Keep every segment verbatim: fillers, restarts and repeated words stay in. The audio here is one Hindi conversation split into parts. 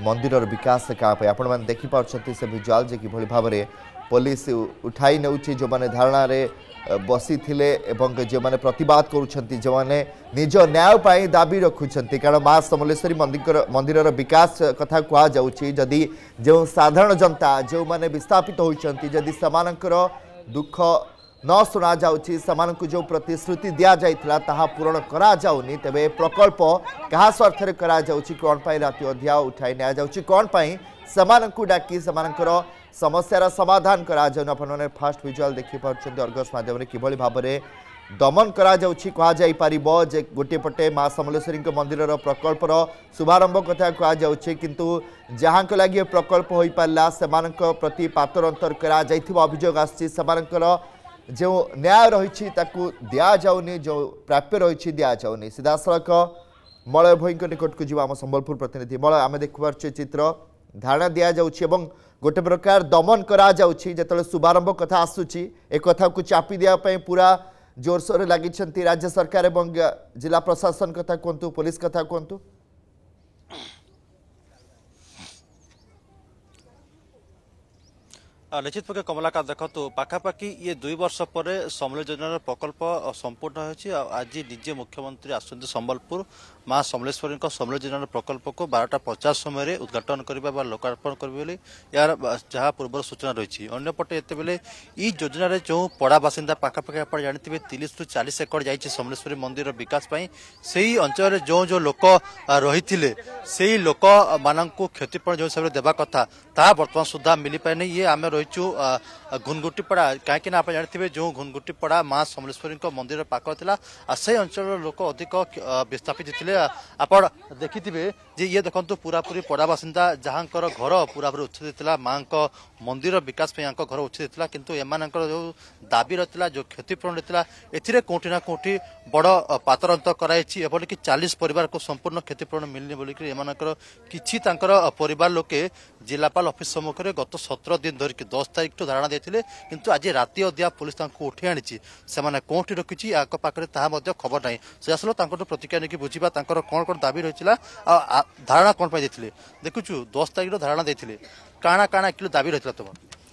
मंदिर विकास क्या आपण मैंने देखिपुं से विजुआल जे कि भाव में पुलिस उठाई नौ जो मैंने धारणा बसी थे जो मैंने प्रतिवाद करुँच जो मैंने निज न्याय दाबी रखुंट कारण माँ समलेश्वरी मंदिर मंदिर विकास कथा कहुच्छी जदि जो साधारण जनता जो मैंने विस्थापित होती जदि समानकर दुख न शुणा जाउछि समानकु जो प्रतिश्रुति दिया जाइथिला ताहा पूरण करा जाउनी तेबे प्रकल्प कहा स्वार्थरे करा जाउछि कोन पाई राति अध्या उठाई निया जाउछि कोन पाई समानकु डाकी समानकर समस्यार समाधान करा जाउन अपन फास्ट विजुअल देखि पाउछन अर्गस माध्यम रे किभली भाबरे दमन करा जाउछि कहा जाई परिबो जे गोटे पटे मां समलेश्वरी मंदिरर प्रकल्पर शुभारंभ कथा कहा जाउछि किंतु जहां को लागि प्रकल्प होई पाला समानक प्रति पातर अंतर करा जाइथिबो अभियोग आछि समानकर जो न्याय रही दि जाऊनी जो प्राप्य रही दि जाऊनी सीधा सड़क मलय भई निकट को जीवा संबलपुर प्रतिनिधि मलय आम देखुचे चित्र धारणा दि जाऊँगी गोटे प्रकार दमन करा जाउछि जेतले शुभारंभ कथा आसुची एक कथा को चापी दिया पूरा जोरसोर लगी राज्य सरकार एवं जिला प्रशासन कथा कहतु पुलिस कथा कहतु निश्चित पक्ष कमलाकांत देखो पाखापाखि ये दुई वर्ष पर समलेश योजनार प्रकल्प संपूर्ण आज निजे मुख्यमंत्री आसुच्च संबलपुर माँ समलेश्वरी समलेश योजनार प्रकल्प को बारटा पचास समय उद्घाटन करने लोकार्पण करेंगे यार जहाँ पूर्व सूचना रही अंपटे एत बेले योजन जो पड़ा बासिंदा पाखापाखि आप जानते तीस रु चालीस एकड़ जाइए समलेश्वरी मंदिर विकास से ही अंचल जो जो लोक रही से लोक मान क्षतिपूरण जो हिसाब से देवा कथा ता बर्तमान सुधा मिल पाए नहीं ये आम रही घुनगुटीपड़ा कहीं आप जानते जो घुनगुटीपड़ा माँ समलेश्वरी मंदिर पाख था से अंचल लोक अधिक विस्थापित थे आप देखिथे जे ये देखो पूरापूरी पड़ा बासिंदा जहाँ घर पूरा पूरी उच्छेद था माँ मंदिर विकास घर उच्छेद था किंतु एम जो दाबी रहा जो क्षतिपूरण रहा ए कौटिना कौटि बड़ पातर अंत कराई कि चालीस परिवार को संपूर्ण क्षतिपूरण मिलनी बोलिक एमकर किछि परिवार लोके जिलापाल ऑफिस सम्मुखें गत सतर दिन धरिक दस तारीख ठू धारणा देते किंतु आज राति अदिया पुलिस उठे आनी से कौटी रखी आखपाखे ताहा खबर ना से आसल प्रतिक्रिया नहीं बुझा कौन कौन दाबी रही धारणा कौन पाई देखुचु दस तारीख धारणा देते काଣା काଣା किलो दाबी रही तुम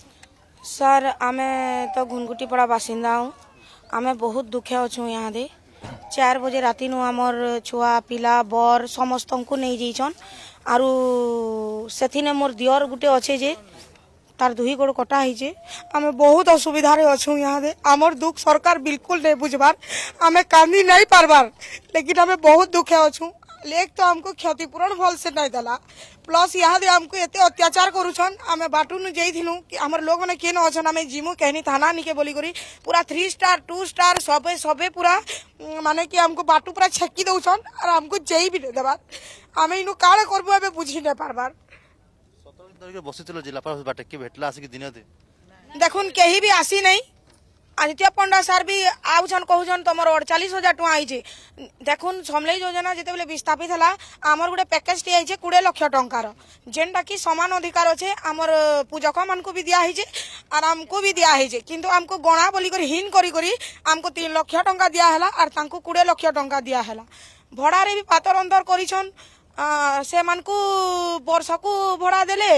सर आमे तो घुनगुटीपड़ा बासिंदा हूँ आमे बहुत दुखे अच्छु यहाँ दे चार बजे राति नु आमर छुआ पिला बर समस्त को नहीं जाइछन आरु सेथिने मोर दियर गुटे अच्छे जे तार दुही गोड़ कटा है आमे बहुत असुविधा अच्छु यहाँ दे आमर दुख सरकार बिल्कुल नहीं बुझबार आमे कांदी नहीं पारबार लेकिन आमे बहुत दुखे अच्छु लेक तो हमको क्षतिपूरण भल से नहीं दला प्लस यहाँ दे हमको एते अत्याचार करुछन आमे बाटू नु जाइथिनु कि हमर लोग माने केन अछन आमे जिमु कहनी थाना निके बोली करी पूरा थ्री स्टार टू स्टार सबे सबे पूरा माने कि हमको बाटू पूरा छक्की दउछन और हमको जेई भी देबा आमे इनु काळे करबो एबे बुझी नै पारबार सतर दिन धरि बसितलो जिलापाल बाटे के भेटला आसी कि दिन दे देखुन केही भी आसी नहीं आदित्य पंडा सार भी आउछन कहउछन तमर अड़चालीस हजार टका आइछे देखुन समलेश योजना जेते बेले विस्थापित हला आमर गुटे पैकेज टी आइछे बीस लाख टंकार जेनटा कि समान अधिकार अछि आमर पूजक मान को भी दिया हिजे और हमको भी दिया हिजे किंतु हमको गणा बोली कर हिन करी करी हमको तीन लाख टंका दिया हला और तांको बीस लाख टंका दिया हला भड़ा रे भी पातर अंतर करिछन से मान को वर्ष को भड़ा देले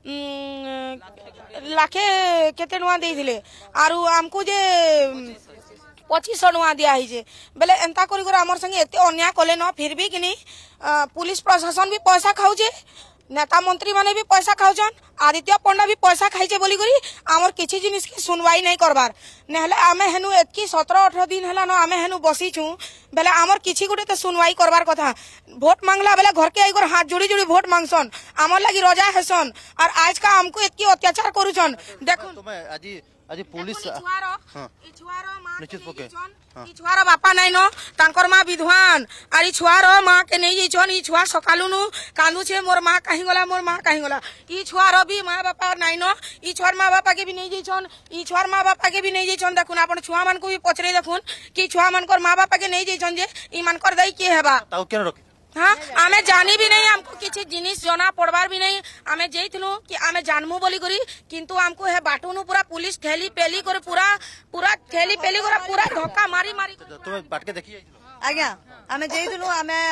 लाखे केते नुआ देइथिले आरु हमको जे पच्चीस नुआ दिया है बेले एंता करी कर आमर संगे एते अन्याय कले न फिर भी कि पुलिस प्रशासन भी पैसा खाऊे नेता मंत्री माने भी पैसा खाऊन आदित्य पंडा भी पैसा खाइचे बोली करी आमर किछि जिनिस की सुनवाई नहीं करबार नेहले आमे हेनु एतकी सत्रह अठारह दिन हला न आमे हेनु बसी छु बेले आमर किछि गुटे तो सुनवाई करबार कथा वोट मांगला बेले घर के आइगर हाथ जोड़ी जोड़ी वोट मांगसन आमर लागि रजा हेसन और आज का हमको एतकी अत्याचार करूछन देखो तुमे आज आज पुलिस निश्चित पके छुआर बापा नाइन तांकर माँ विधवान और छुआर माँ के नहीं जाइछन ई छुआ सकालु नु कांदु छे मोर माँ कहीं गला मोर माँ कहीं गला ई छुआर भी माँ बापा नाइन ई छुआर माँ बापा के भी नहीं जाइछन ई छुआर माँ बापा के भी नहीं जाइछन देखुन आपण छुआ मान को भी पचरे देखुन कि छुआ मानकर माँ बापा के नहीं जाइछन जे ई मानकर दई के हेबा ताऊ केन रखी हाँ आमे जानी भी नहीं हमको किसी जिनिस जना पड़बार भी नहीं आमे जाइथिलु कि आमे जानमु बोली करी किंतु हमको है बाटुनु पूरा पुलिस ठेली पेली कर पूरा पूरा ठेली पेली कर पूरा धक्का मारी मारी तुम बाट के देखि आज्ञा आमे जाइथिलु आमे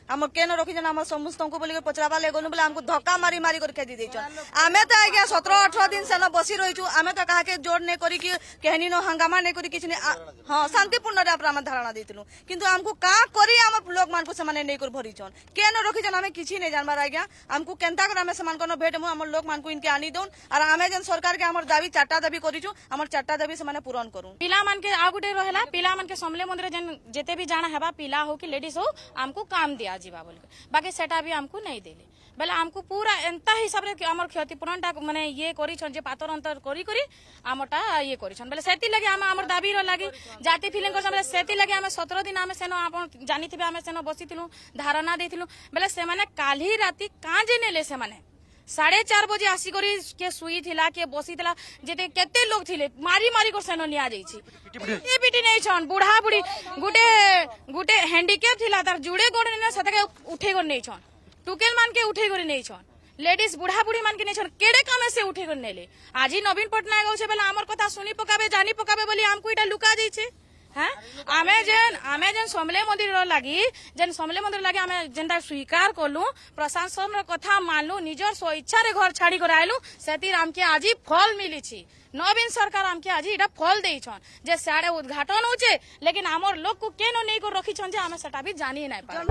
आम केन रखी आम समस्त को बोल पचरावा ले गलु बोले हमको धक्का मारी मारी कर खेदी देछन आमे तो आज्ञा सत्रह अठारह दिन सेन बसी रहीचु आमे तो कहा के जोड़ नहीं करी कहनी न हंगामा नहीं करी किछि हाँ शांतिपूर्ण आम धारणा देथिलु किंतु हमको का करी आम लोक मान को समान नहीं कर भरीचन केन रखी आम किछि नहीं जानबार आज्ञा हमको केनता कर आम समान को भेट मु हमर लोक मान को इनके आनी दउन और आमे जन सरकार के हमर दाबी चारटा दाबी करिचु हमर चारटा दाबी समान पूरण करू पिला मान के आ गुटे रहला पिला मान के समले मंदिर जन जेते भी जाना हेबा पिला हो कि लेडीज हो हमको काम दिया जीवा बोल बाकी सेटा भी हमको नहीं देले बेला हमको पूरा एंता हिसाब रे हमर क्षतिपूरण टा माने ये करिछन जे पातर अंतर करी करी हमटा ये करिछन बेला सेति लगे हम हमर दाबी रो लागी जाति फीलिंग कर बेला सेति लगे हम सत्रह दिन हम सेनो आपन जानिथिबे हम सेनो बसिथिलु धारणा देथिलु बेला से माने काली राती का जे नेले से माने साढ़े चार बजे आसी करी के सुई थिला के बसी थिला जेते केते लोग थिले मारी मारी को सेनो निया जाई छी पिटी पिटी नहीं छन बुढ़ा बुढ़ी गुटे गुटे हैंडीकैप थिला तार जुड़े गोड़ ने सते उठे गोड़ नहीं छन टुकेल मान के उठे गोड़ नहीं छन लेडीज बुढ़ा बुढ़ी मान के नहीं छन केड़े काम से उठे गोड़ नेले आज ही नवीन पटनायक होछे बेला हमर कथा सुनी पकाबे जानी पकाबे बोली हमको इटा लुका जाई छे हाँ आमे जेन आमे जेन समले मंदिर लगी जेन समले मंदिर लगी आमे जेनता स्वीकार करलु प्रशासन रो कथा मानलु निजर स्व इच्छा रे घर छाड़ी कर आइलु सेतिर हमके आजी फल मिली छी नवीन सरकार हमके आजी इटा फल देई छन जे साडे उद्घाटन होचे लेकिन हमर लोग को केनो नै को रखी छन जे आमे सेटा भी जानि नै पा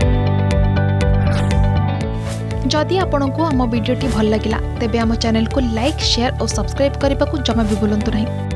जदि आपंक आम भिडी भल लगा तेब आम चैनल को लाइक शेयर और सब्सक्राइब करने को जमा भी भूलु नहीं।